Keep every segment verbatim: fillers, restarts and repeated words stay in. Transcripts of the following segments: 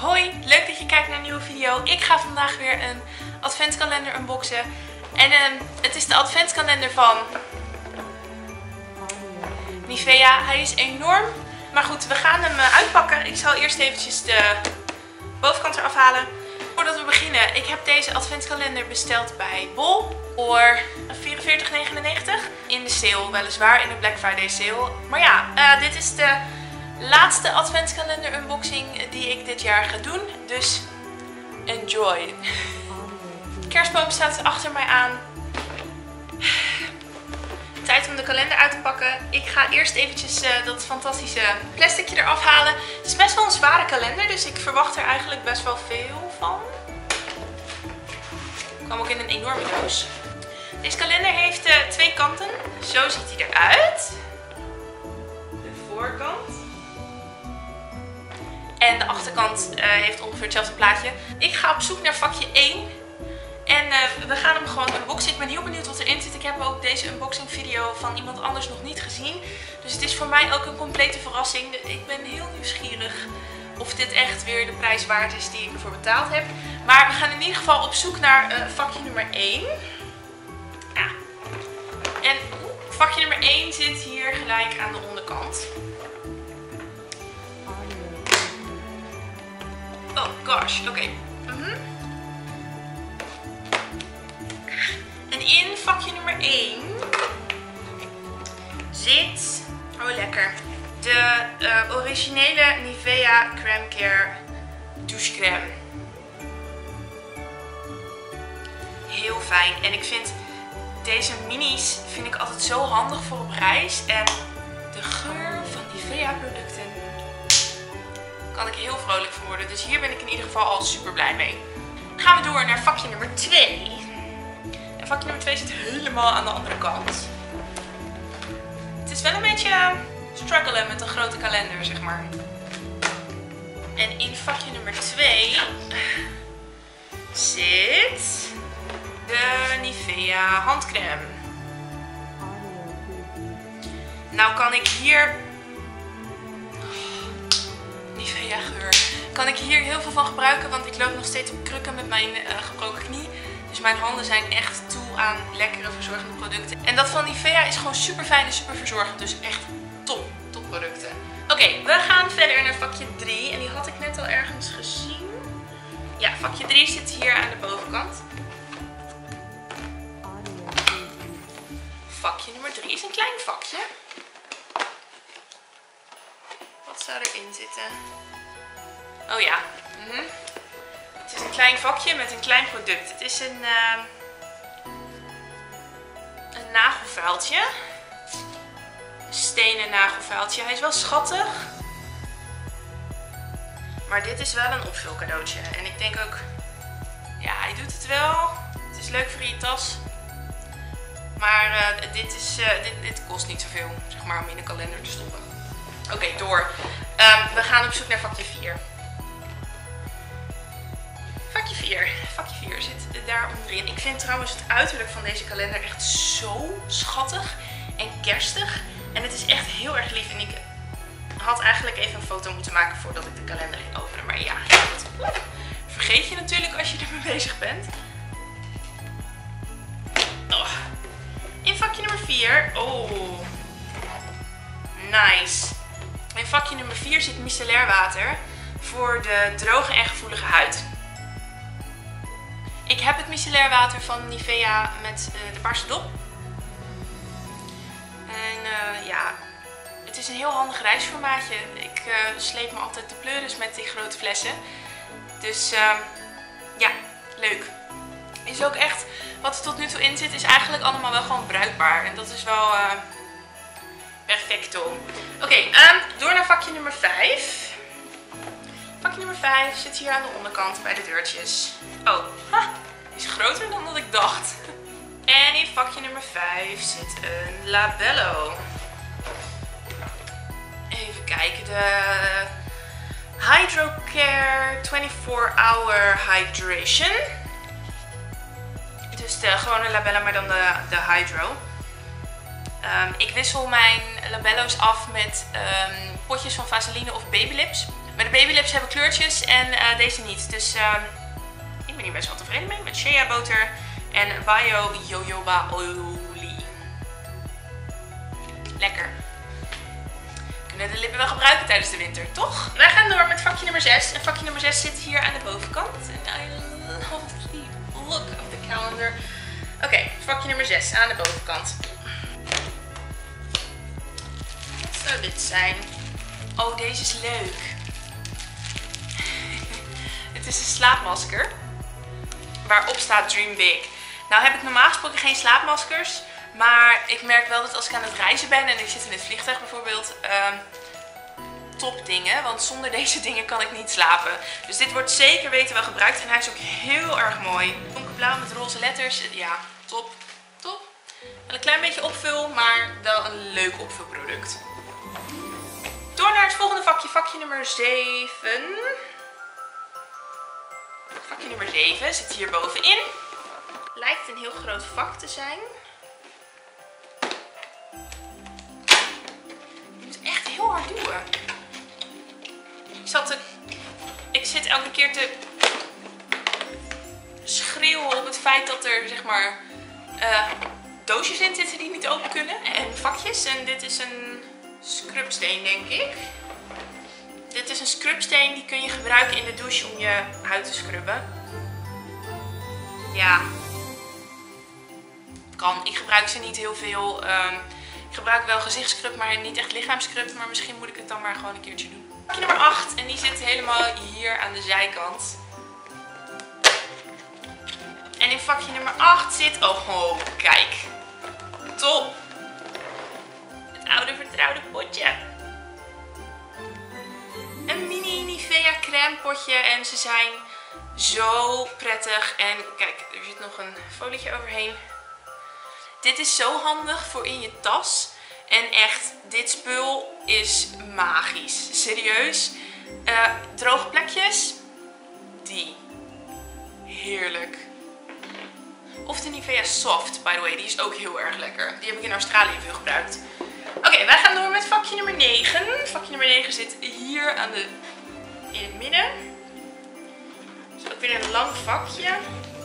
Hoi, leuk dat je kijkt naar een nieuwe video. Ik ga vandaag weer een adventskalender unboxen. En uh, het is de adventskalender van Nivea. Hij is enorm. Maar goed, we gaan hem uh, uitpakken. Ik zal eerst eventjes de bovenkant eraf halen. Voordat we beginnen, ik heb deze adventskalender besteld bij Bol voor vierenveertig negenennegentig. In de sale, weliswaar, in de Black Friday sale. Maar ja, uh, dit is de laatste adventskalender unboxing die ik dit jaar ga doen. Dus enjoy. De kerstboom staat achter mij aan. Tijd om de kalender uit te pakken. Ik ga eerst eventjes uh, dat fantastische plasticje eraf halen. Het is best wel een zware kalender, dus ik verwacht er eigenlijk best wel veel van. Het kwam ook in een enorme doos. Deze kalender heeft uh, twee kanten. Zo ziet hij eruit. De voorkant. En de achterkant uh, heeft ongeveer hetzelfde plaatje. Ik ga op zoek naar vakje één. En uh, we gaan hem gewoon unboxen. Ik ben heel benieuwd wat erin zit. Ik heb ook deze unboxing video van iemand anders nog niet gezien. Dus het is voor mij ook een complete verrassing. Ik ben heel nieuwsgierig of dit echt weer de prijs waard is die ik ervoor betaald heb. Maar we gaan in ieder geval op zoek naar uh, vakje nummer één. Ja. En vakje nummer één zit hier gelijk aan de onderkant. Oh gosh, oké. Okay. Mm-hmm. En in vakje nummer één zit, oh lekker, de uh, originele Nivea Crème Care douchecrème. Heel fijn. En ik vind deze minis vind ik altijd zo handig voor op reis. En de geur van Nivea producten kan ik heel vrolijk van worden. Dus hier ben ik in ieder geval al super blij mee. Dan gaan we door naar vakje nummer twee. En vakje nummer twee zit helemaal aan de andere kant. Het is wel een beetje struggelen met een grote kalender, zeg maar. En in vakje nummer twee zit de Nivea handcrème. Nou kan ik hier Nivea geur. Kan ik hier heel veel van gebruiken, want ik loop nog steeds op krukken met mijn uh, gebroken knie. Dus mijn handen zijn echt toe aan lekkere verzorgende producten. En dat van Nivea is gewoon super fijn en super verzorgend. Dus echt top, top producten. Oké, okay, we gaan verder naar vakje drie. En die had ik net al ergens gezien. Ja, vakje drie zit hier aan de bovenkant. Vakje nummer drie is een klein vakje. Wat zou erin zitten? Oh ja. Mm-hmm. Het is een klein vakje met een klein product. Het is een, uh, een nagelvuiltje. Een stenen nagelvuiltje. Hij is wel schattig. Maar dit is wel een opvulcadeautje. En ik denk ook, ja, hij doet het wel. Het is leuk voor in je tas. Maar uh, dit, is, uh, dit, dit kost niet zoveel, zeg maar, om in de kalender te stoppen. Oké, okay, door. Um, we gaan op zoek naar vakje vier. Vakje vier. Vakje vier zit daar onderin. Ik vind trouwens het uiterlijk van deze kalender echt zo schattig en kerstig. En het is echt heel erg lief. En ik had eigenlijk even een foto moeten maken voordat ik de kalender ging openen. Maar ja, dat vergeet je natuurlijk als je ermee bezig bent. Oh. In vakje nummer vier. Oh. Nice. In vakje nummer vier zit micellair water voor de droge en gevoelige huid. Ik heb het micellair water van Nivea met uh, de paarse dop. En uh, ja, het is een heel handig reisformaatje. Ik uh, sleep me altijd de pleuris met die grote flessen. Dus uh, ja, leuk. Is ook echt, wat er tot nu toe in zit, is eigenlijk allemaal wel gewoon bruikbaar. En dat is wel uh, perfecto. Oké, okay, um, door naar vakje nummer vijf. Vakje nummer vijf zit hier aan de onderkant bij de deurtjes. Oh, ha, die is groter dan dat ik dacht. En in vakje nummer vijf zit een labello. Even kijken, de Hydrocare vierentwintig hour Hydration. Dus de gewone labello, maar dan de, de Hydro. Um, ik wissel mijn labello's af met um, potjes van Vaseline of Babylips. Maar de Babylips hebben kleurtjes en uh, deze niet. Dus uh, ik ben hier best wel tevreden mee. Met shea boter en bio jojoba olie. Lekker. We kunnen de lippen wel gebruiken tijdens de winter, toch? Wij gaan door met vakje nummer zes. En vakje nummer zes zit hier aan de bovenkant. En I love the look of the calendar. Oké, okay, vakje nummer zes aan de bovenkant. Wat zou dit zijn? Oh, deze is leuk. Het is een slaapmasker. Waarop staat Dream Big. Nou heb ik normaal gesproken geen slaapmaskers. Maar ik merk wel dat als ik aan het reizen ben en ik zit in het vliegtuig bijvoorbeeld. Uh, top dingen. Want zonder deze dingen kan ik niet slapen. Dus dit wordt zeker weten wel gebruikt. En hij is ook heel erg mooi. Donkerblauw met roze letters. Ja, top. Top. Wel een klein beetje opvul, maar wel een leuk opvulproduct. Door naar het volgende vakje. Vakje nummer zeven. Vakje nummer zeven zit hier bovenin. Lijkt een heel groot vak te zijn. Je moet echt heel hard duwen. Ik, zat te... ik zit elke keer te schreeuwen op het feit dat er zeg maar uh, doosjes in zitten die niet open kunnen. En vakjes. En dit is een scrubsteen, denk ik. Dit is een scrubsteen, die kun je gebruiken in de douche om je huid te scrubben. Ja. Kan. Ik gebruik ze niet heel veel. Um, ik gebruik wel gezichtscrub, maar niet echt lichaamscrub. Maar misschien moet ik het dan maar gewoon een keertje doen. Vakje nummer acht. En die zit helemaal hier aan de zijkant. En in vakje nummer acht zit... Oh, oh kijk. Top. Het oude vertrouwde potje. Een mini Nivea crème potje. En ze zijn zo prettig. En kijk, er zit nog een folietje overheen. Dit is zo handig voor in je tas. En echt, dit spul is magisch. Serieus. Uh, droge plekjes. Die. Heerlijk. Of de Nivea Soft, by the way. Die is ook heel erg lekker. Die heb ik in Australië veel gebruikt. Oké, okay, wij gaan door met vakje nummer negen. Vakje nummer negen zit hier aan de, in het midden. Dat is ook weer een lang vakje.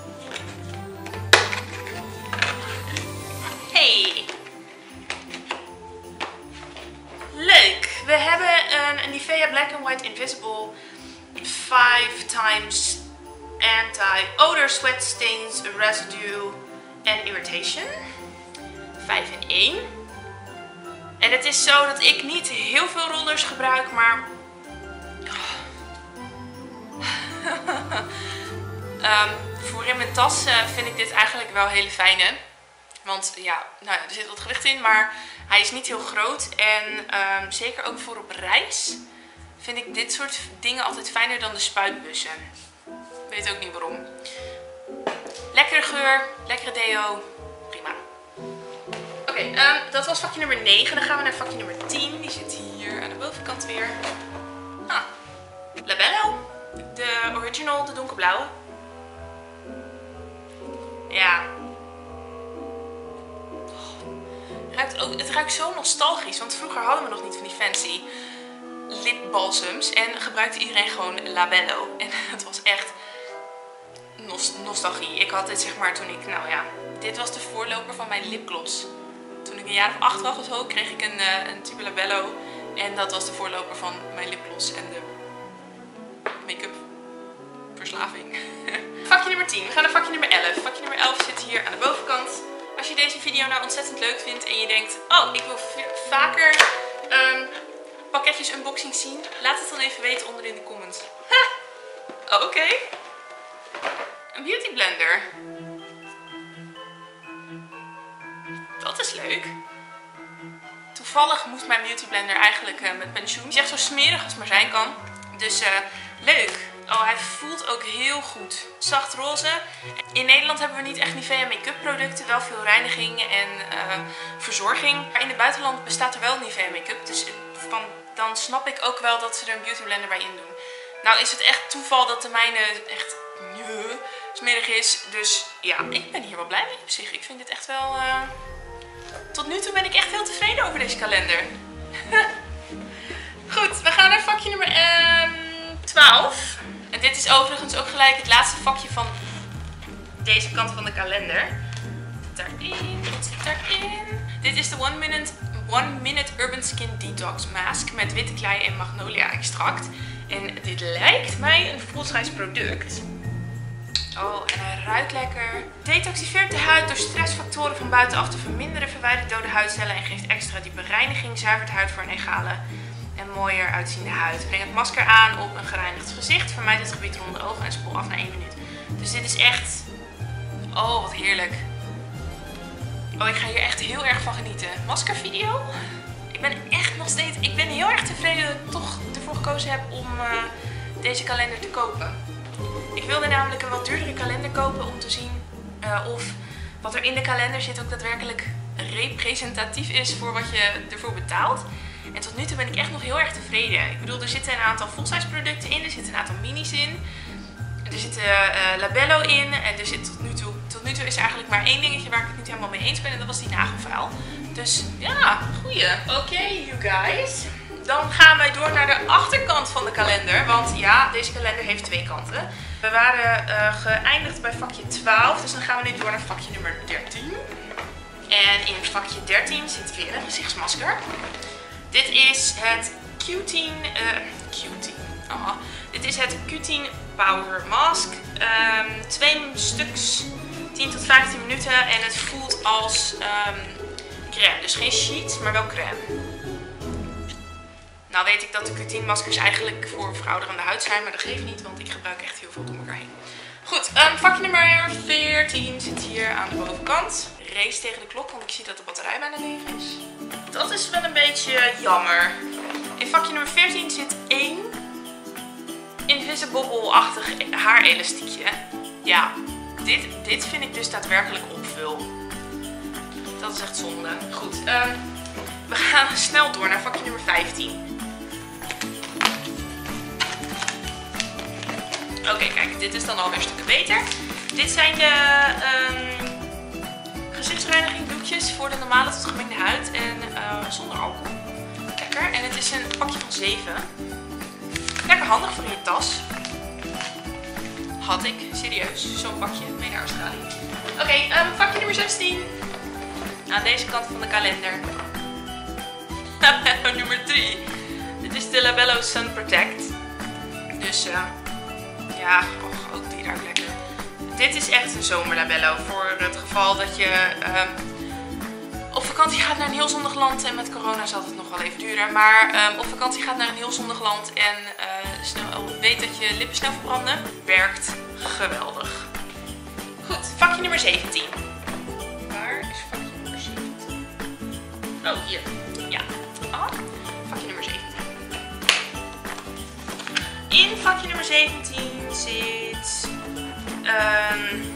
Hey! Leuk! We hebben een, een Nivea Black and White Invisible five times Anti-Odor Sweat Stains Residue and Irritation. vijf in één. En het is zo dat ik niet heel veel rollers gebruik, maar... um, voor in mijn tas uh, vind ik dit eigenlijk wel hele fijne. Want ja, nou ja, er zit wat gewicht in, maar hij is niet heel groot. En um, zeker ook voor op reis vind ik dit soort dingen altijd fijner dan de spuitbussen. Ik weet ook niet waarom. Lekkere geur, lekkere deo, prima. Oké, okay, um, dat was vakje nummer negen. Dan gaan we naar vakje nummer tien. Die zit hier aan de bovenkant weer. Ah, Labello. De original, de donkerblauwe. Ja. Ruikt ook, het ruikt zo nostalgisch, want vroeger hadden we nog niet van die fancy lipbalsems en gebruikte iedereen gewoon Labello. En het was echt nost nostalgie. Ik had dit zeg maar toen ik, nou ja, dit was de voorloper van mijn lipgloss. Toen ik een jaar of acht was of zo, kreeg ik een, uh, een tube Labello. En dat was de voorloper van mijn lipgloss en de make-up verslaving. Vakje nummer tien. We gaan naar vakje nummer elf. Vakje nummer elf zit hier aan de bovenkant. Als je deze video nou ontzettend leuk vindt en je denkt, oh, ik wil vaker um, pakketjes unboxing zien, laat het dan even weten onder in de comments. Oh, oké. Okay. Een beauty blender. Dat is leuk. Toevallig moest mijn beauty blender eigenlijk uh, met pensioen. Die is echt zo smerig als maar zijn kan. Dus uh, leuk. Oh, hij voelt ook heel goed. Zacht roze. In Nederland hebben we niet echt Nivea make-up producten. Wel veel reiniging en uh, verzorging. Maar in het buitenland bestaat er wel Nivea make-up. Dus van, dan snap ik ook wel dat ze er een beauty blender bij in doen. Nou is het echt toeval dat de mijne echt nee, smerig is. Dus ja, ik ben hier wel blij mee op zich. Ik vind dit echt wel... Uh... Tot nu toe ben ik echt heel tevreden over deze kalender. Goed, we gaan naar vakje nummer... Um... twaalf. En dit is overigens ook gelijk het laatste vakje van deze kant van de kalender. Dit zit daarin, dit zit daarin. Dit is de one minute, one minute Urban Skin Detox Mask met witte klei en magnolia extract. En dit lijkt mij een full-size product. Oh, en hij ruikt lekker. Detoxificeert de huid door stressfactoren van buitenaf te verminderen, verwijdert dode huidcellen en geeft extra diepe reiniging. Zuivert de huid voor een egale en mooier uitziende huid. Breng het masker aan op een gereinigd gezicht. Vermijd het gebied rond de ogen en spoel af na één minuut. Dus dit is echt... Oh, wat heerlijk. Oh, ik ga hier echt heel erg van genieten. Maskervideo? Ik ben echt nog steeds... Ik ben heel erg tevreden dat ik toch ervoor gekozen heb om uh, deze kalender te kopen. Ik wilde namelijk een wat duurdere kalender kopen om te zien uh, of wat er in de kalender zit ook daadwerkelijk representatief is voor wat je ervoor betaalt. En tot nu toe ben ik echt nog heel erg tevreden. Ik bedoel, er zitten een aantal full-size producten in, er zitten een aantal minis in. Er zit uh, labello in en er zit tot nu toe, tot nu toe is er eigenlijk maar één dingetje waar ik het niet helemaal mee eens ben en dat was die nagelvuil. Dus ja, goeie. Oké, okay, you guys. Dan gaan wij door naar de achterkant van de kalender, want ja, deze kalender heeft twee kanten. We waren uh, geëindigd bij vakje twaalf, dus dan gaan we nu door naar vakje nummer dertien. En in vakje dertien zit weer een gezichtsmasker. Dit is het Q tien, uh, Q tien, aha. Dit is het Q tien Power Mask. Um, twee stuks, tien tot vijftien minuten en het voelt als um, crème. Dus geen sheet, maar wel crème. Nou weet ik dat de Q tien maskers eigenlijk voor verouderende huid zijn, maar dat geeft niet, want ik gebruik echt heel veel door elkaar heen. Goed, um, vakje nummer veertien zit hier aan de bovenkant. Race tegen de klok, want ik zie dat de batterij bijna leeg is. Dat is wel een beetje jammer. In vakje nummer veertien zit één Invisible-achtig haarelastiekje. Ja, dit, dit vind ik dus daadwerkelijk opvul. Dat is echt zonde. Goed, um, we gaan snel door naar vakje nummer vijftien. Oké, okay, kijk, dit is dan alweer stukken beter. Dit zijn de um, gezichtsreiniging doekjes voor de normale tot gemengde huid en uh, zonder alcohol. Lekker. En het is een pakje van zeven. Lekker handig voor in je tas. Had ik, serieus, zo'n pakje mee naar Australië. Oké, okay, um, vakje nummer zestien. Aan deze kant van de kalender. Nummer drie. Dit is de Labello Sun Protect. Dus uh, ja, oh, ook die ruikt lekker. Dit is echt een zomerlabello voor het geval dat je uh, op vakantie gaat naar een heel zonnig land. En met corona zal het nog wel even duren. Maar um, op vakantie gaat naar een heel zonnig land en uh, snel, weet dat je lippen snel verbranden. Werkt geweldig. Goed, vakje nummer zeventien. Waar is vakje nummer zeventien? Oh, hier. Ja. Ah, vakje nummer zeventien. In vakje nummer zeventien zit... Um,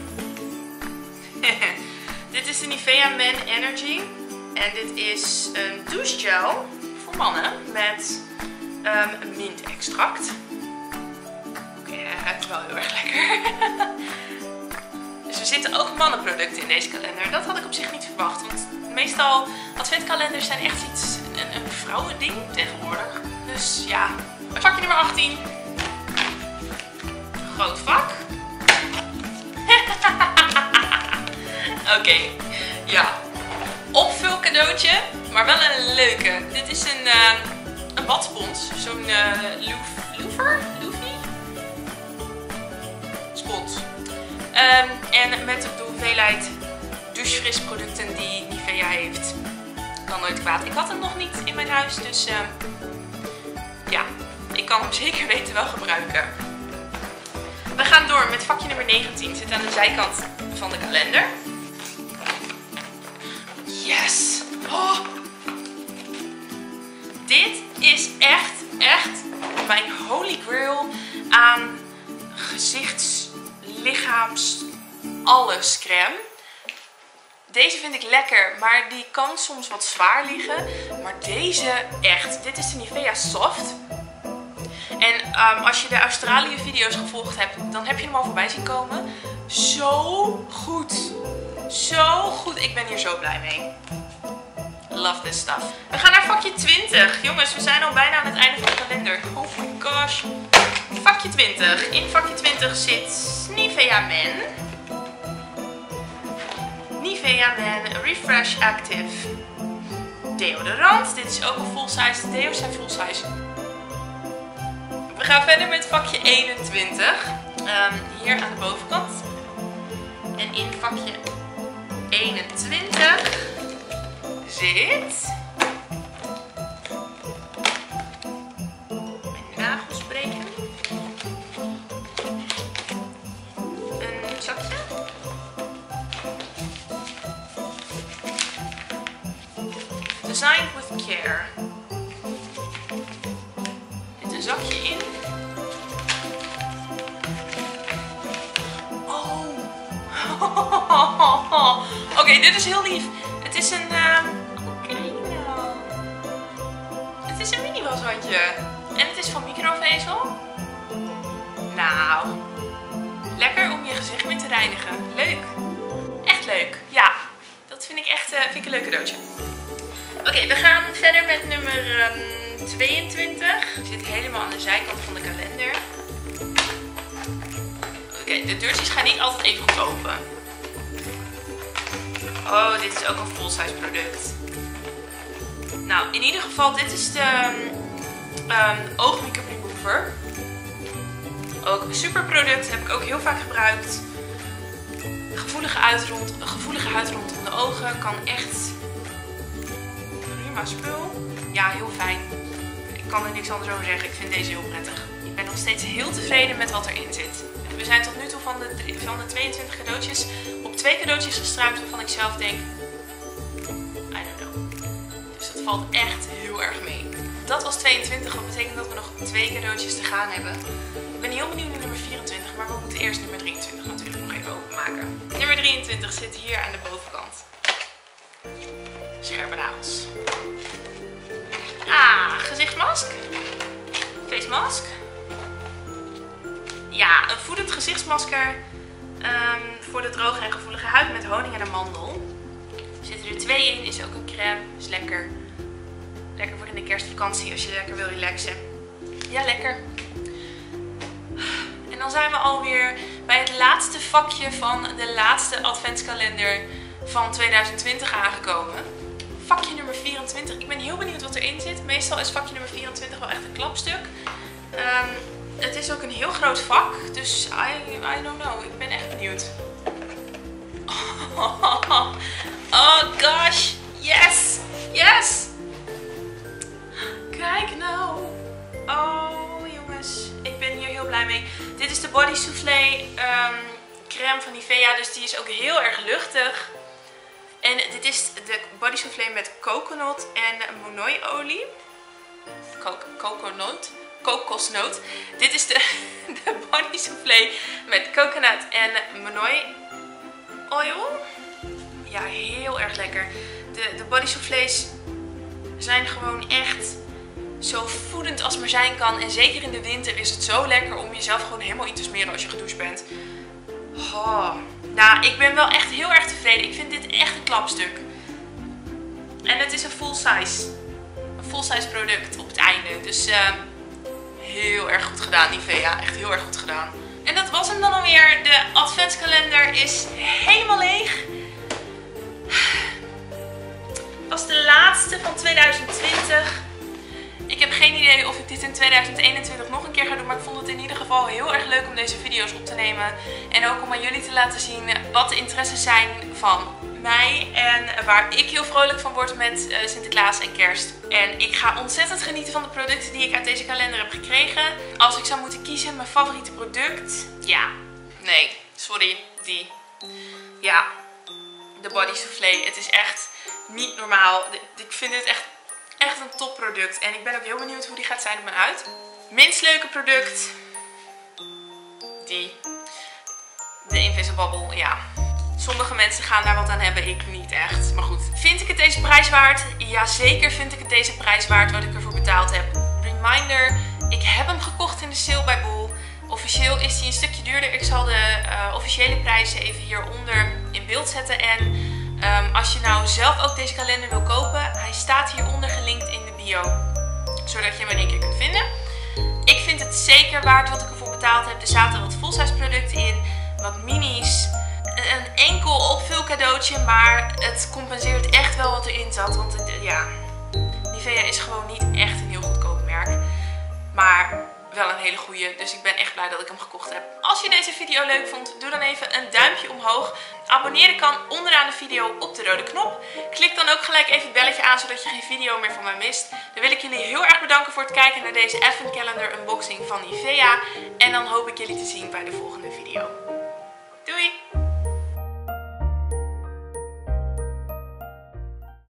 dit is de Nivea Men Energy. En dit is een douchegel voor mannen met um, mint-extract. Oké, okay, hij ruikt wel heel erg lekker. Dus er zitten ook mannenproducten in deze kalender. Dat had ik op zich niet verwacht. Want meestal adventkalenders zijn echt iets, een, een vrouwending tegenwoordig. Dus ja, vakje nummer achttien. Groot vak. Oké, okay. Ja. Opvul cadeautje, maar wel een leuke. Dit is een, uh, een badspons. Zo'n uh, looffer? Loofie? Spons. Um, en met de hoeveelheid douchefris producten die Nivea heeft. Kan nooit kwaad. Ik had hem nog niet in mijn huis, dus uh, ja, ik kan hem zeker weten wel gebruiken. We gaan door met vakje nummer negentien. Zit aan de zijkant van de kalender. Yes! Oh. Dit is echt, echt mijn holy grail aan gezichts, lichaams, alles crème. Deze vind ik lekker, maar die kan soms wat zwaar liggen. Maar deze echt. Dit is de Nivea Soft. En um, als je de Australië video's gevolgd hebt, dan heb je hem al voorbij zien komen. Zo goed. Zo goed. Ik ben hier zo blij mee. Love this stuff. We gaan naar vakje twintig. Jongens, we zijn al bijna aan het einde van de kalender. Oh my gosh. vakje twintig. In vakje twintig zit Nivea Men. Nivea Men Refresh Active deodorant. Dit is ook een full size. De deo's zijn full size. We gaan verder met vakje eenentwintig. Um, hier aan de bovenkant. En in vakje eenentwintig zit mijn nagelspreken. Een zakje. Designed with care. Er zit een zakje in. Oh. Oké, okay, dit is heel lief. Het is een... Uh... Oh, kijk nou. Het is een mini washandje. En het is van microvezel. Nou. Lekker om je gezicht mee te reinigen. Leuk. Echt leuk. Ja. Dat vind ik echt uh, vind ik een leuk cadeautje. Oké, okay, we gaan verder met nummer um, tweeëntwintig. Die zit helemaal aan de zijkant van de kalender. Oké, okay, de deurtjes gaan niet altijd even goed open. Oh, dit is ook een full size product. Nou, in ieder geval, dit is de um, oogmake-up remover. Ook een super product, heb ik ook heel vaak gebruikt. Gevoelige huid, rond, gevoelige huid rondom de ogen, kan echt prima spul. Ja, heel fijn. Ik kan er niks anders over zeggen, ik vind deze heel prettig. Ik ben nog steeds heel tevreden met wat erin zit. We zijn tot nu toe van de, van de tweeëntwintig cadeautjes op twee cadeautjes gestruimd waarvan ik zelf denk, I don't know. Dus dat valt echt heel erg mee. Dat was tweeëntwintig, wat betekent dat we nog twee cadeautjes te gaan hebben. Ik ben heel benieuwd naar nummer vierentwintig, maar we moeten eerst nummer drieëntwintig natuurlijk nog even openmaken. Nummer drieëntwintig zit hier aan de bovenkant. Scherpe nagels. Ah, gezichtsmask. Face mask. Ja, een voedend gezichtsmasker um, voor de droge en gevoelige huid met honing en amandel. Er zitten er twee in, is ook een crème, is lekker. Lekker voor in de kerstvakantie als je lekker wil relaxen. Ja, lekker. En dan zijn we alweer bij het laatste vakje van de laatste adventskalender van tweeduizend twintig aangekomen. Vakje nummer vierentwintig. Ik ben heel benieuwd wat erin zit. Meestal is vakje nummer vierentwintig wel echt een klapstuk. Um, het is ook een heel groot vak, dus I, I don't know. Ik ben echt benieuwd. Oh, oh gosh. Yes. Yes. Kijk nou. Oh jongens. Ik ben hier heel blij mee. Dit is de Body Soufflé um, crème van Nivea. Dus die is ook heel erg luchtig. En dit is de Body Soufflé met coconut en monoi olie. Coconut. Kokosnoot. Dit is de, de Body Soufflé met coconut en monoi oil. Ja, heel erg lekker. De, de Body Soufflés zijn gewoon echt zo voedend als maar zijn kan. En zeker in de winter is het zo lekker om jezelf gewoon helemaal in te smeren als je gedoucht bent. Oh. Nou, ik ben wel echt heel erg tevreden. Ik vind dit echt een klapstuk. En het is een full size. Een full size product op het einde. Dus uh, heel erg goed gedaan, Nivea. Echt heel erg goed gedaan. En dat was hem dan alweer. De adventskalender is helemaal leeg. Het was de laatste van tweeduizend twintig. Ik heb geen idee of ik dit in tweeduizend eenentwintig nog een keer ga doen. Maar ik vond het in ieder geval heel erg leuk om deze video's op te nemen. En ook om aan jullie te laten zien wat de interesses zijn van mij. En waar ik heel vrolijk van word met uh, Sinterklaas en kerst. En ik ga ontzettend genieten van de producten die ik uit deze kalender heb gekregen. Als ik zou moeten kiezen, mijn favoriete product. Ja, nee, sorry, die. Ja, de Body Soufflé. Het is echt niet normaal. Ik vind het echt... Echt een topproduct. En ik ben ook heel benieuwd hoe die gaat zijn op mijn huid. Minst leuke product. Die. De Invisible Bubble. Ja. Sommige mensen gaan daar wat aan hebben. Ik niet echt. Maar goed. Vind ik het deze prijs waard? Jazeker vind ik het deze prijs waard wat ik ervoor betaald heb. Reminder. Ik heb hem gekocht in de sale bij Bol. Officieel is hij een stukje duurder. Ik zal de uh, officiële prijzen even hieronder in beeld zetten. En... Um, als je nou zelf ook deze kalender wil kopen, hij staat hieronder gelinkt in de bio. Zodat je hem in één keer kunt vinden. Ik vind vind het zeker waard wat ik ervoor betaald heb. Er zaten wat full-size producten in, wat minis, een enkel opvulcadeautje, maar het compenseert echt wel wat erin zat. Want het, ja, Nivea is gewoon niet echt een heel goedkoop merk, maar wel een hele goede. Dus ik ben echt blij dat ik hem gekocht heb. Als je deze video leuk vond, doe dan even een duimpje omhoog. Abonneren kan onderaan de video op de rode knop. Klik dan ook gelijk even het belletje aan, zodat je geen video meer van mij mist. Dan wil ik jullie heel erg bedanken voor het kijken naar deze Advent Calendar unboxing van Nivea. En dan hoop ik jullie te zien bij de volgende video.